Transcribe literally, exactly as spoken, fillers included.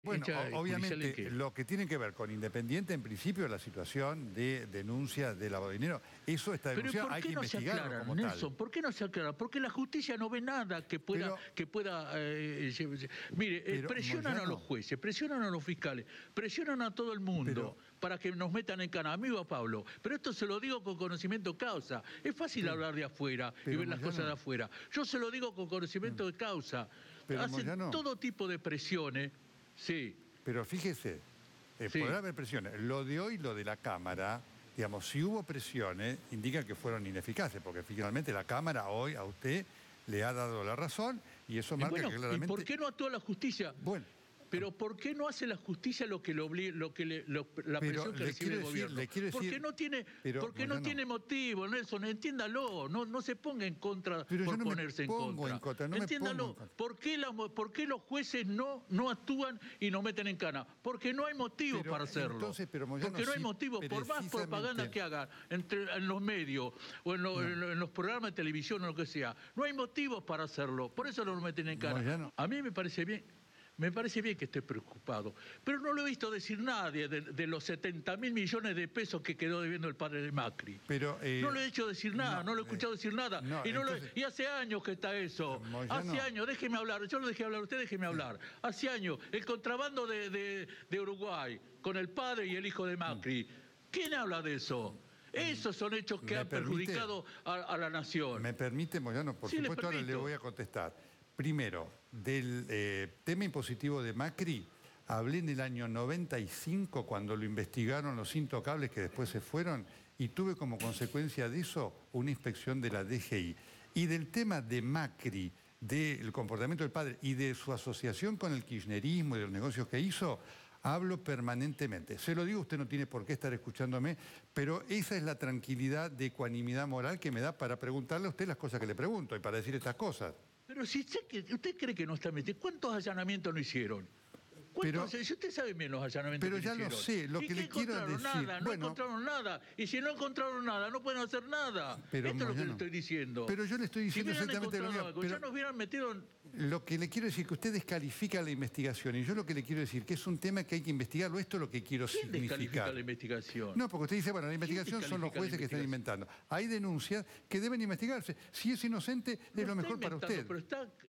Bueno, hecha o- obviamente, judicial en qué? lo que tiene que ver con Independiente, en principio, la situación de denuncia de lavado de dinero, eso está Pero denunciado, ¿por hay qué que no se investigarlo aclara, como Nelson? tal. ¿Por qué no se aclara? Porque la justicia no ve nada que pueda... Pero- que pueda eh, lle- lle- mire, eh, pero, presionan a Moyano, los jueces, presionan a los fiscales, presionan a todo el mundo Pero- para que nos metan en cana. Amigo a Pablo, pero esto se lo digo con conocimiento de causa. Es fácil Pero- hablar de afuera y pero, ver las Moyano, cosas de afuera. Yo se lo digo con conocimiento de causa. Pero, Hacen Moyano, todo tipo de presiones. Sí. pero fíjese, eh, Sí. podrá haber presiones. Lo de hoy, lo de la Cámara, digamos, si hubo presiones, indica que fueron ineficaces, porque finalmente la Cámara hoy a usted le ha dado la razón y eso Y marca bueno, que ¿y claramente... por qué no actúa la justicia? Bueno, Pero ¿por qué no hace la justicia lo que, lo obli- lo que le, lo- la Pero presión que le recibe quiero el decir- gobierno? le quiero decir- porque no tiene, pero, porque no Moyano, tiene motivo, Nelson, entiéndalo, no, no se ponga en contra Pero yo por no me ponerse en pongo contra. en contra, no me entiéndalo, pongo en contra. ¿por qué, la- por qué los jueces no, no actúan y nos meten en cana? Porque no hay motivo Pero, para hacerlo. entonces, pero, Moyano, porque no hay sí, motivo, por más precisamente- propaganda que hagan entre, en los medios o en, lo- No. en lo- en los programas de televisión o lo que sea, no hay motivos para hacerlo, por eso no nos meten en cana. Moyano. A mí me parece bien. Me parece bien que esté preocupado, pero no lo he visto decir nadie de, de los setenta mil millones de pesos que quedó debiendo el padre de Macri. Pero, eh, no le he hecho decir nada, no, no, lo he escuchado eh, decir nada. no, y, no lo- entonces- y hace años que está eso. Moyano. Hace años, déjeme hablar, yo lo dejé hablar, usted déjeme hablar. Hace años, el contrabando de, de- de Uruguay con el padre y el hijo de Macri. ¿Quién habla de eso? Esos son hechos que ¿Me han permite? perjudicado a, a la nación. Me permite, Moyano, por Sí, le supuesto, ahora le permito. voy a contestar. Primero, del eh, tema impositivo de Macri, hablé en el año noventa y cinco cuando lo investigaron los intocables que después se fueron y tuve como consecuencia de eso una inspección de la D G I. Y del tema de Macri, del comportamiento del padre y de su asociación con el kirchnerismo y de los negocios que hizo, hablo permanentemente. Se lo digo, usted no tiene por qué estar escuchándome, pero esa es la tranquilidad de ecuanimidad moral que me da para preguntarle a usted las cosas que le pregunto y para decir estas cosas. Pero si usted, que- usted cree que no está metido, ¿cuántos allanamientos no hicieron? Pero- ¿Cuántos? Si usted sabe bien los allanamientos pero que ya lo hicieron. sé, lo ¿Y que qué le quiero encontraron? decir, Nada, no bueno- encontraron nada. Y si no encontraron nada, no pueden hacer nada. Pero, Esto es lo que le Moyano, estoy diciendo. pero yo le estoy diciendo si hubieran exactamente lo encontrado mismo, algo, ya pero- nos hubieran metido en... Lo que le quiero decir es que usted descalifica la investigación y yo lo que le quiero decir que es un tema que hay que investigarlo, esto es lo que quiero ¿Quién descalifica significar. la investigación? No, porque usted dice, bueno, la investigación son los descalifica la jueces que están investigación? inventando. Hay denuncias que deben investigarse. Si es inocente, es No lo está mejor para inventando, usted. Pero está